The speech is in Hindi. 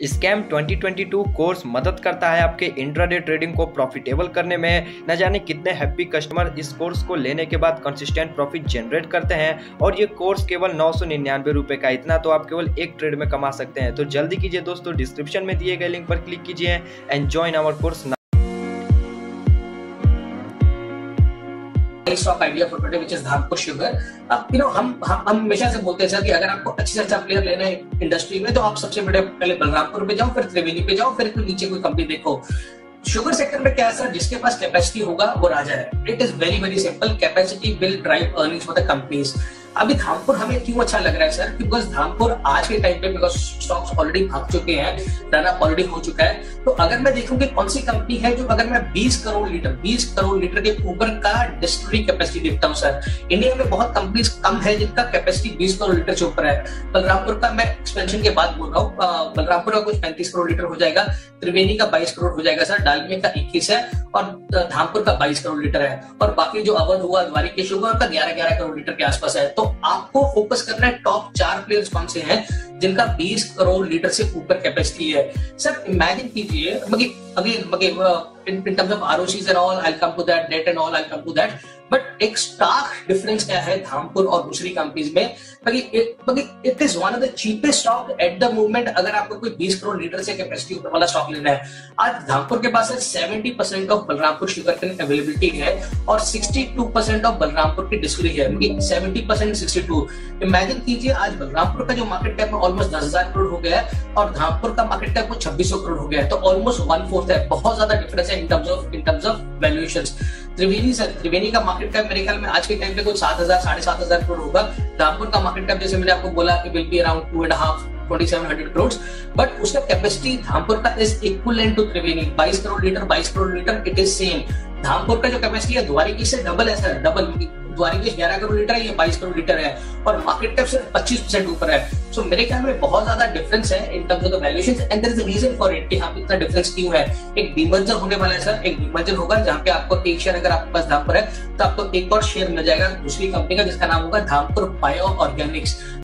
स्कैम 2022 कोर्स मदद करता है आपके इंट्राडे ट्रेडिंग को प्रॉफिटेबल करने में। न जाने कितने हैप्पी कस्टमर इस कोर्स को लेने के बाद कंसिस्टेंट प्रॉफिट जनरेट करते हैं और ये कोर्स केवल 999 रुपए का। इतना तो आप केवल एक ट्रेड में कमा सकते हैं। तो जल्दी कीजिए दोस्तों, डिस्क्रिप्शन में दिए गए लिंक पर क्लिक कीजिए and join our course. Stock idea for today which is Dhampur sugar. हम हमेशा से बोलते हैं सर कि अगर आपको अच्छे से अच्छा प्लेयर लेना है इंडस्ट्री में तो आप सबसे पहले बलरामपुर पे जाओ, फिर त्रिवेणी पे जाओ, फिर नीचे कोई कंपनी देखो। शुगर सेक्टर में क्या है सर, जिसके पास कैपेसिटी होगा वो राजा है। It is very very simple, capacity will drive earnings for the companies. अभी धामपुर हमें क्यों अच्छा लग रहा है सर, बिकॉज धामपुर आज के टाइम पे बिकॉज स्टॉक्स ऑलरेडी भाग चुके हैं, रन अप ऑलरेडी हो चुका है। तो अगर मैं देखूं कि कौन सी कंपनी है जो अगर मैं 20 करोड़ लीटर के ऊपर का डिस्टिलरी कैपेसिटी देखता हूं सर, इंडिया में बहुत कंपनीज कम है जिनका कैपेसिटी 20 करोड़ लीटर से ऊपर है। बलरामपुर का मैं एक्सपेंशन के बाद बोल रहा हूँ, बलरामपुर का कुछ 35 करोड़ लीटर हो जाएगा, त्रिवेणी का 22 करोड़ हो जाएगा सर, डालमिया का 21 है और धामपुर का 22 करोड़ लीटर है, और बाकी जो अवध हुआ द्वारिकेश हुआ उनका 11 करोड़ लीटर के आसपास है। तो आपको फोकस करना है टॉप 4 प्लेयर्स कौन से हैं जिनका 20 करोड़ लीटर से ऊपर कैपेसिटी है। सर इमेजिन कीजिए, in terms of ROCs and all, I'll come to that, debt and all, I'll come to that. But एक स्टॉक डिफरेंस क्या है धामपुर और दूसरी कंपनीज में, it is one of the cheapest stock at the moment. अगर आपको कोई 20 करोड़ लीटर से कैपेसिटी वाला स्टॉक लेना है, आज धामपुर के पास 70% of Balrampur sugar cane availability है और 62% ऑफ बलरामपुर की डिस्टिलरी है, 70% 62। इमेजिन कीजिए आज बलरामपुर का जो मार्केट कैप ऑलमोस्ट 10,000 करोड़ हो गया है और धामपुर का मार्केट कैप 2600 करोड़ हो गया है, तो ऑलमोस्ट 1/4 है। बहुत ज्यादा डिफरेंस है in terms of valuations. Triveni का मार्केट कैप मेरे ख्याल में आज के टाइम पे कोई 7,000 साढ़े 7,000 करोड़ होगा। धामपुर का मार्केट कैप जैसे मैंने आपको बोला कि will be around 2.5-2,700 crore, but उसका कैपेसिटी धामपुर का is equivalent to Triveni. 22 crore litre it is same. Dhampur का जो कैपेसिटी है द्वारिकेश से डबल है sir, double. Dwarikesh 11 crore litre है, ये 22 करोड़ लीटर है और मार्केट कैप सिर्फ 25% ऊपर है। सो मेरे ख्याल में बहुत ज्यादा डिफरेंस है in terms of the valuations and there is a reason for it कि यहाँ पे इतना डिफरेंस क्यों है। एक डीमर्जर होने वाला है सर, एक डीमर्जर होगा जहाँ पे आपको एक शेयर, अगर आपके पास धामपुर है तो आपको एक और शेयर मिल जाएगा दूसरी कंपनी का जिसका नाम होगा धामपुर बायो ऑर्गेनिक्स।